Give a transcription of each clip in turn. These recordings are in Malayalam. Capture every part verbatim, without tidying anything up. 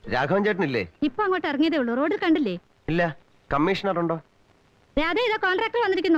രാഘവൻ ചേട്ടനില്ലേ? ഇപ്പൊ അങ്ങോട്ട് ഇറങ്ങിയതേ ഉള്ളൂ. റോഡിൽ കണ്ടില്ലേ? ഇല്ല. കമ്മീഷണർ ഉണ്ടോ? രാധ, ഇതാ കോൺട്രാക്ടർ വന്നിരിക്കുന്നു.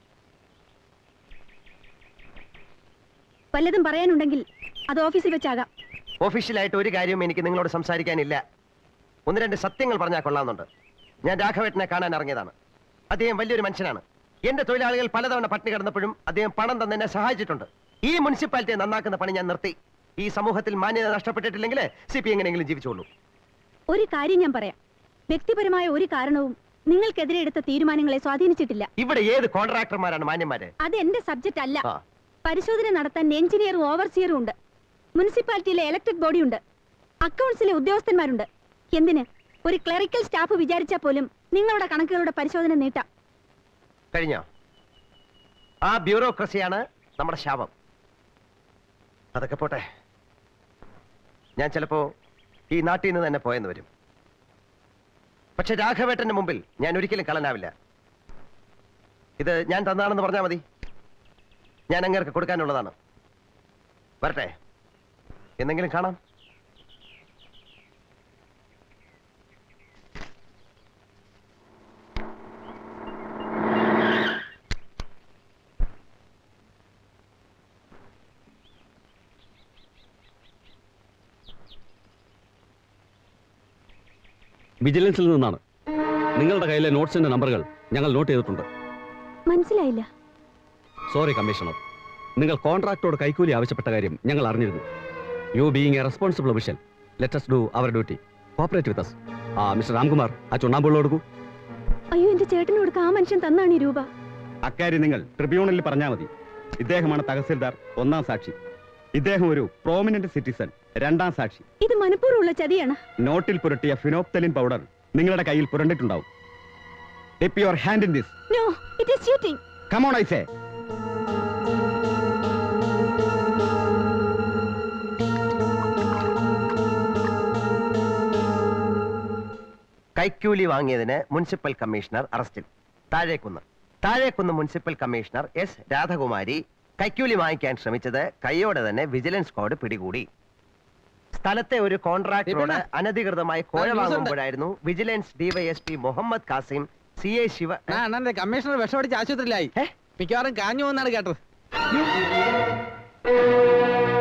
വല്ലതും പറയാനുണ്ടെങ്കിൽ അത് ഓഫീസിൽ വെച്ചാകാം. ഓഫീഷ്യലായിട്ട് ഒരു കാര്യവും എനിക്ക് നിങ്ങളോട് സംസാരിക്കാനില്ല. ഒന്ന് രണ്ട് സത്യങ്ങൾ പറഞ്ഞാൽ കൊള്ളാമെന്നുണ്ട്. ഞാൻ രാഘവേട്ടനെ കാണാൻ ഇറങ്ങിയതാണ്. അദ്ദേഹം വലിയൊരു മനുഷ്യനാണ്. എന്റെ തൊഴിലാളികൾ പലതവണ പട്ടിണി കിടന്നപ്പോഴും അദ്ദേഹം പണം തന്നെ എന്നെ സഹായിച്ചിട്ടുണ്ട്. ഈ മുനിസിപ്പാലിറ്റിയെ നന്നാക്കുന്ന പണി ഞാൻ നിർത്തി. ഈ സമൂഹത്തിൽ മാന്യത നഷ്ടപ്പെട്ടിട്ടില്ലെങ്കിൽ സി പി എങ്ങനെയെങ്കിലും ജീവിച്ചോളൂ. ഒരു കാര്യം ഞാൻ പറയാം. വ്യക്തിപരമായ ഒരു കാരണവും നിങ്ങൾക്കെതിരെ എടുത്ത തീരുമാനങ്ങളെ സ്വാധീനിച്ചിട്ടില്ല. ഇവിടെ ഏത് കോൺട്രാക്ടർമാരാണ് മാന്യന്മാര്? അത് എന്റെ സബ്ജക്ട് അല്ല. പരിശോധന നടത്താൻ എഞ്ചിനീയറും ഓവർസിയറും ഉണ്ട്. മുനിസിപ്പാലിറ്റിയിലെ ഇലക്ട്രിക് ബോഡി ഉണ്ട്. അക്കൗണ്ട്സിലെ ഉദ്യോഗസ്ഥന്മാരുണ്ട്. എന്തിന്? ഒരു ക്ലറിക്കൽ സ്റ്റാഫ് വിചാരിച്ചാൽ പോലും നിങ്ങളുടെ കണക്കുകളുടെ പരിശോധന നീട്ടാം. കഴിഞ്ഞോ? ആ ബ്യൂറോക്രസിയാണ് നമ്മുടെ ശാപം. അതൊക്കെ പോട്ടെ. ഞാൻ ചിലപ്പോ ഈ നാട്ടിൽ നിന്ന് തന്നെ പോയെന്ന് വരും. പക്ഷെ രാഘവേട്ടന്റെ മുമ്പിൽ ഞാൻ ഒരിക്കലും കള്ളനാവില്ല. ഇത് ഞാൻ തന്നതാണെന്ന് പറഞ്ഞാൽ മതി. ഞാൻ അങ്ങേർക്ക് കൊടുക്കാനുള്ളതാണ്. വരട്ടെ, എന്തെങ്കിലും കാണാം. വിജിലൻസിൽ നിന്നാണ്. നിങ്ങളുടെ കയ്യിലെ നോട്ട്സിന്റെ നമ്പറുകൾ ഞങ്ങൾ നോട്ട് ചെയ്തിട്ടുണ്ട്. മനസ്സിലായില്ല. സോറി കമ്മീഷണർ, നിങ്ങൾ കോൺട്രാക്ടോട് കൈക്കൂലി ആവശ്യപ്പെട്ട കാര്യം ഞങ്ങൾ അറിഞ്ഞിരുന്നു. You being a responsible official, let us do our duty. Cooperate with us. ആ മിസ്റ്റർ രാംകുമാർ, ആ ചുണ്ണാമ്പുള്ള കൊടുക്കൂ. അയ്യോ, എന്റെ ചേട്ടനോട് ആ മനുഷ്യൻ തന്നാണ് ഈ രൂപ. അക്കാര്യം നിങ്ങൾ ട്രിബ്യൂണലിൽ പറഞ്ഞാൽ മതി. ഇദ്ദേഹമാണ് തഹസിൽദാർ, ഒന്നാം സാക്ഷി. ഇദ്ദേഹം ഒരു പ്രോമിനന്റ് സിറ്റിസൺ, രണ്ടാം സാക്ഷി. ഇത് മനഃപൂർവ്വമുള്ള ചതിയാണ്. നോട്ടിൽ പുരട്ടിയ ഫിനോപ്തലിൻ പൗഡർ നിങ്ങളുടെ കയ്യിൽ പുരണ്ടിട്ടുണ്ടാവും. Dip your hand in this. No, it is cheating. Come on, I say. കൈക്കൂലി വാങ്ങിയതിന് മുനിസിപ്പൽ കമ്മീഷണർ അറസ്റ്റിൽ. താഴേക്കുന്ന് താഴേക്കുന്ന് മുനിസിപ്പൽ കമ്മീഷണർ എസ് രാധകുമാരി കൈക്കൂലി വാങ്ങിക്കാൻ ശ്രമിച്ചത് കൈയോടെ തന്നെ വിജിലൻസ് സ്ക്വാഡ് പിടികൂടി. സ്ഥലത്തെ ഒരു കോൺട്രാക്ടറോട് അനധികൃതമായി കോഴ വാങ്ങുമ്പോഴായിരുന്നു vigilance DYSP Muhammad Kasim, C A Shiva. Commissioner വിഷമടിച്ച് ആശുപത്രിയിലായി. മിക്കവാറും കാഞ്ഞു എന്നാണ് കേട്ടത്.